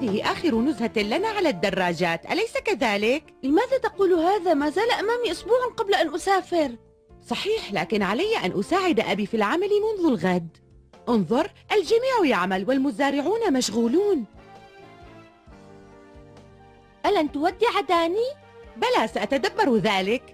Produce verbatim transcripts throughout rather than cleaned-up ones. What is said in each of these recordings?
هذه آخر نزهة لنا على الدراجات، أليس كذلك؟ لماذا تقول هذا؟ ما زال أمامي أسبوع قبل أن أسافر. صحيح، لكن علي أن أساعد أبي في العمل منذ الغد. انظر، الجميع يعمل والمزارعون مشغولون. ألن تودع داني؟ بلى، سأتدبر ذلك.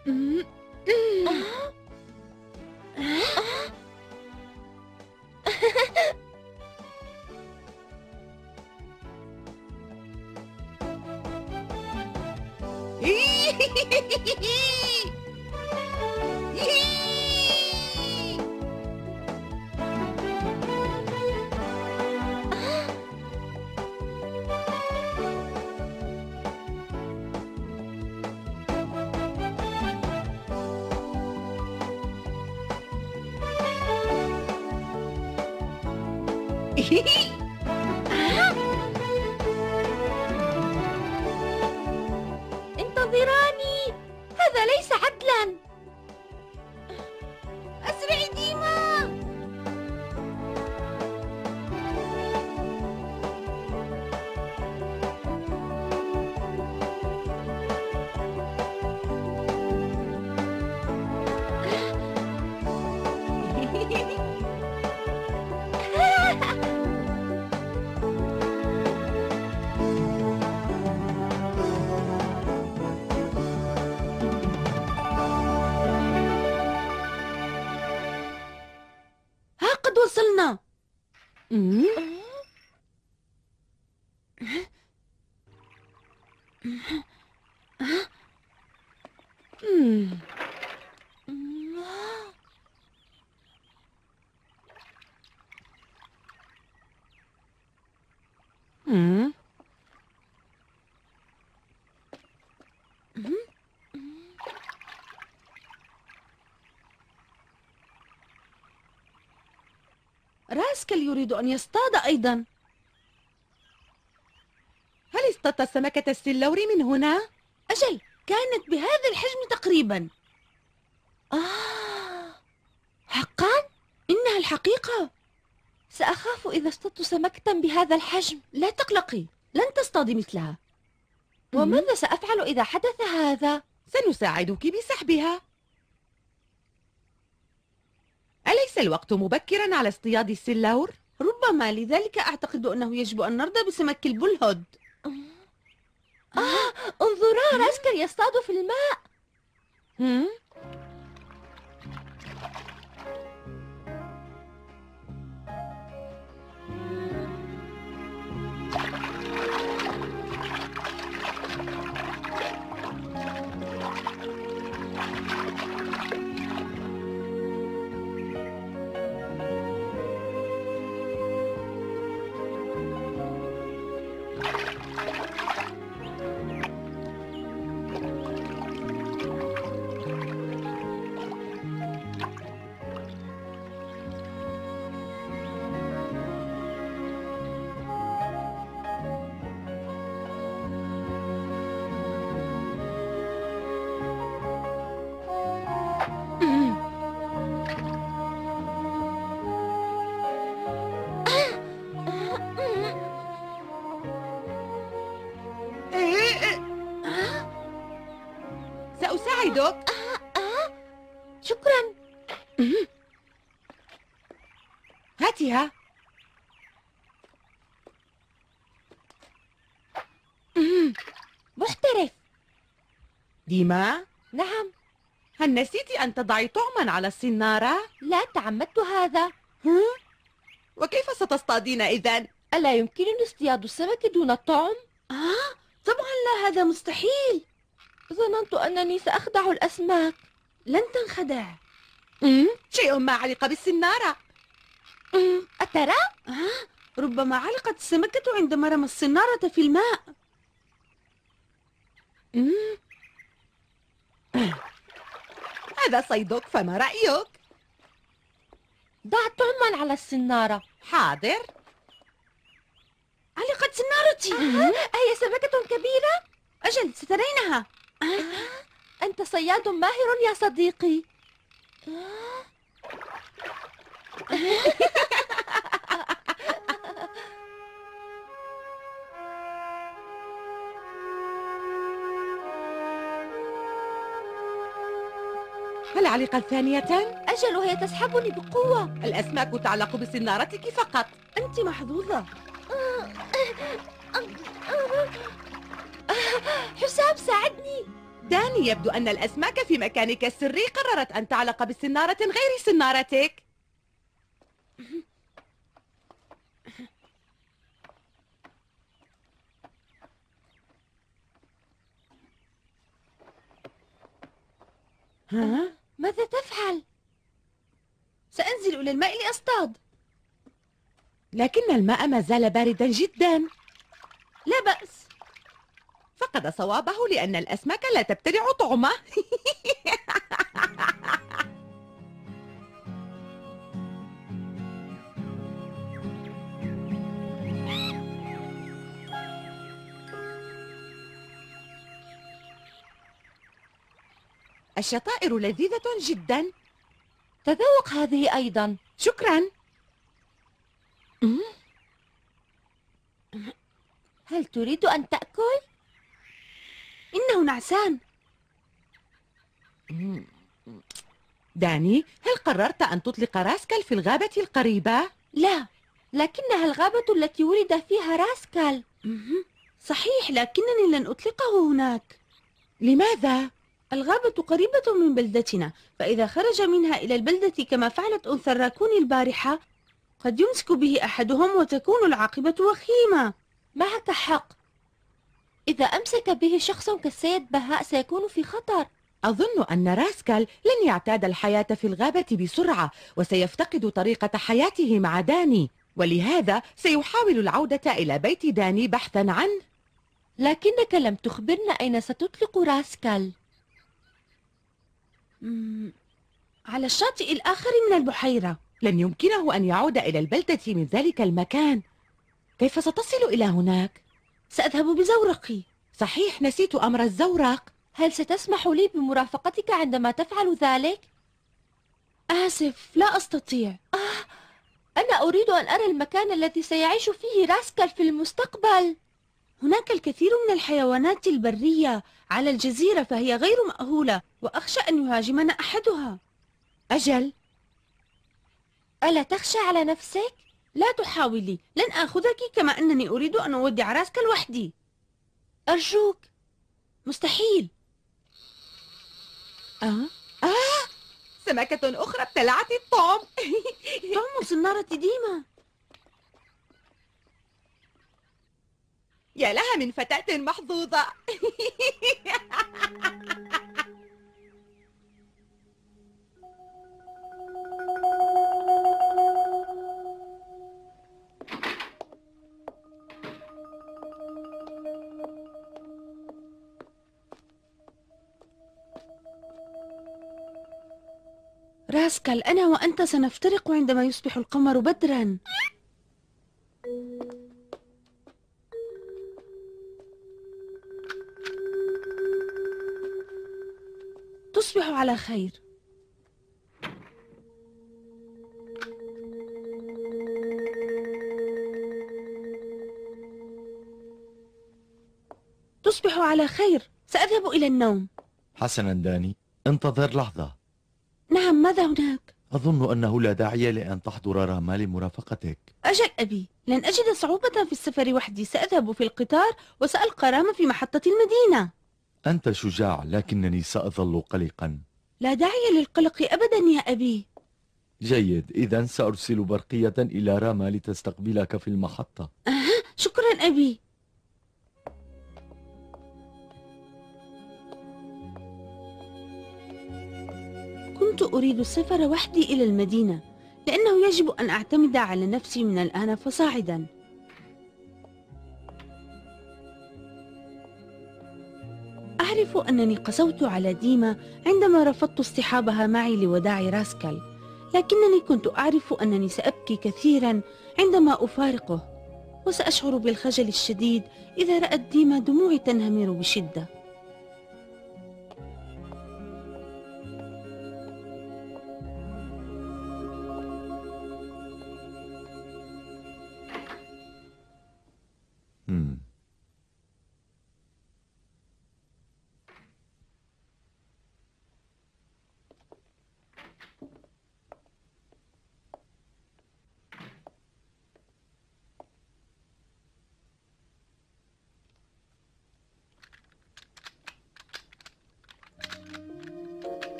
انتظراني، هذا ليس عدلا. أسرعي ديما. ها قد وصلنا. راسكل يريد أن يصطاد أيضا. هل اصطدت سمكة السلور من هنا؟ أجل، كانت بهذا الحجم تقريبا. آه، حقا؟ إنها الحقيقة. سأخاف إذا اصطدت سمكة بهذا الحجم. لا تقلقي، لن تصطادي مثلها. وماذا سأفعل إذا حدث هذا؟ سنساعدك بسحبها. أليس الوقت مبكرا على اصطياد السلور؟ ربما، لذلك أعتقد أنه يجب أن نرضى بسمك البلهود. آه، انظرا، راسكل يصطاد في الماء. هم؟ سأساعدك. آه آه شكرا. هاتها. محترف. ديما؟ نعم. هل نسيت أن تضعي طعما على الصنارة؟ لا، تعمدت هذا. ها؟ وكيف ستصطادين إذن؟ ألا يمكنني اصطياد السمك دون الطعم؟ آه، طبعا لا، هذا مستحيل. ظننت أنني سأخدع الأسماك. لن تنخدع. مم؟ شيء ما علق بالسنارة. مم. أترى؟ آه، ربما علقت السمكة عندما رمى الصنارة في الماء. مم. هذا صيدك، فما رأيك؟ ضع طعما على السنارة. حاضر. علقت سنارتي. آه، أهي سمكة كبيرة؟ أجل، سترينها. آه، أنت صياد ماهر يا صديقي. آه. فالعلقة الثانية؟ أجل، وهي تسحبني بقوة. الأسماك تعلق بسنارتك فقط. أنت محظوظة. حسام، ساعدني. داني، يبدو أن الأسماك في مكانك السري قررت أن تعلق بسنارة غير سنارتك. ها؟ ماذا تفعل؟ سأنزل إلى الماء لأصطاد. لكن الماء ما زال باردا جدا. لا بأس. فقد صوابه لأن الأسماك لا تبتلع طعمه. الشطائر لذيذة جدا. تذوق هذه أيضا. شكرا. هل تريد أن تأكل؟ إنه نعسان. داني، هل قررت أن تطلق راسكال في الغابة القريبة؟ لا، لكنها الغابة التي ولد فيها راسكال. صحيح، لكنني لن أطلقه هناك. لماذا؟ الغابة قريبة من بلدتنا، فإذا خرج منها إلى البلدة كما فعلت أنثى الراكون البارحة قد يمسك به أحدهم وتكون العاقبة وخيمة. معك حق، إذا أمسك به شخص كالسيد بهاء سيكون في خطر. أظن أن راسكال لن يعتاد الحياة في الغابة بسرعة، وسيفتقد طريقة حياته مع داني، ولهذا سيحاول العودة إلى بيت داني بحثا عنه. لكنك لم تخبرنا أين ستطلق راسكال. مم. على الشاطئ الآخر من البحيرة. لن يمكنه أن يعود إلى البلدة من ذلك المكان. كيف ستصل إلى هناك؟ سأذهب بزورقي. صحيح، نسيت أمر الزورق. هل ستسمح لي بمرافقتك عندما تفعل ذلك؟ آسف، لا أستطيع. آه، أنا أريد أن أرى المكان الذي سيعيش فيه راسكال في المستقبل. هناك الكثير من الحيوانات البرية على الجزيرة، فهي غير مأهولة، وأخشى أن يهاجمنا أحدها. أجل. ألا تخشى على نفسك؟ لا تحاولي، لن آخذك، كما أنني أريد أن أودع راسكال وحدي. أرجوك. مستحيل. آه؟ آه! سمكة أخرى ابتلعت الطعم. طعم صنارة ديما. يا لها من فتاة محظوظة. راسكال، أنا وأنت سنفترق عندما يصبح القمر بدرا. تصبح على خير. تصبح على خير. سأذهب إلى النوم. حسنا داني، انتظر لحظة. نعم، ماذا هناك؟ أظن أنه لا داعي لأن تحضر راما لمرافقتك. أجل أبي، لن أجد صعوبة في السفر وحدي. سأذهب في القطار وسألقى راما في محطة المدينة. أنت شجاع، لكنني سأظل قلقا. لا داعي للقلق أبدا يا أبي. جيد، إذا سأرسل برقية إلى راما لتستقبلك في المحطة. أه، شكرا أبي. كنت أريد السفر وحدي إلى المدينة، لأنه يجب أن أعتمد على نفسي من الآن فصاعدا. أعرف أنني قسوت على ديما عندما رفضت اصطحابها معي لوداع راسكال، لكنني كنت أعرف أنني سأبكي كثيرا عندما أفارقه، وسأشعر بالخجل الشديد إذا رأت ديما دموعي تنهمر بشدة. مم.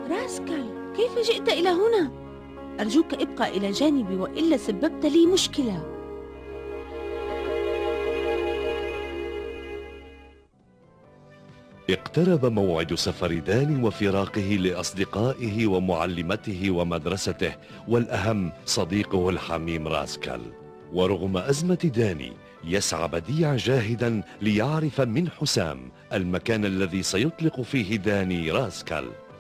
راسكال، كيف جئت إلى هنا؟ أرجوك ابقى إلى جانبي وإلا سببت لي مشكلة. اقترب موعد سفر داني وفراقه لأصدقائه ومعلمته ومدرسته، والأهم صديقه الحميم راسكال. ورغم أزمة داني يسعى بديع جاهدا ليعرف من حسام المكان الذي سيطلق فيه داني راسكال.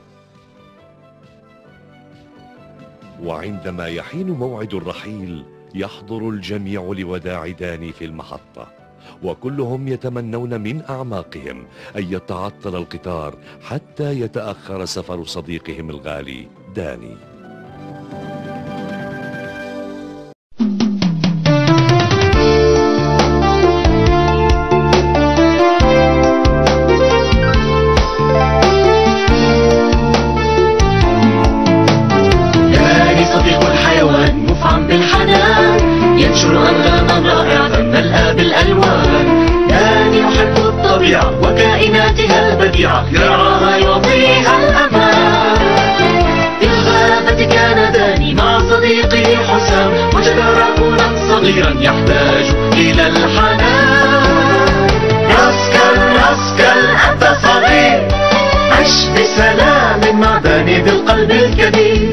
وعندما يحين موعد الرحيل يحضر الجميع لوداع داني في المحطة، وكلهم يتمنون من أعماقهم أن يتعطل القطار حتى يتأخر سفر صديقهم الغالي داني. داني صديق الحيوان مفعم بالحنان، ينشر أنغاما رائعة ملأى بالألوان. داني يحب الطبيعة وكائناتها البديعة، يرعاها يعطيها الأمان. في الغابة كان داني مع صديقه حسام، وجد راكونا صغيرا يحتاج إلى الحنان. راسكال راسكال أنت صغير، عش بسلام مع داني بالقلب الكبير.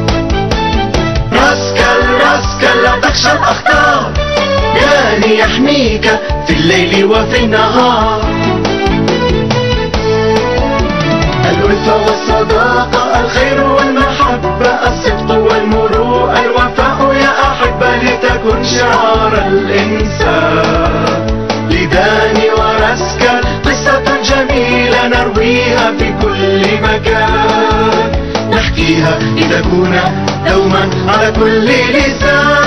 راسكال راسكال لا تخشى الأخطار، داني يحميك في الليل وفي النهار. الألفة والصداقة، الخير والمحبة، الصدق والمروءة، الوفاء يا أحبة، لتكن شعار الإنسان. لداني وراسكال قصة جميلة نرويها في كل مكان، نحكيها لتكون دوما على كل لسان.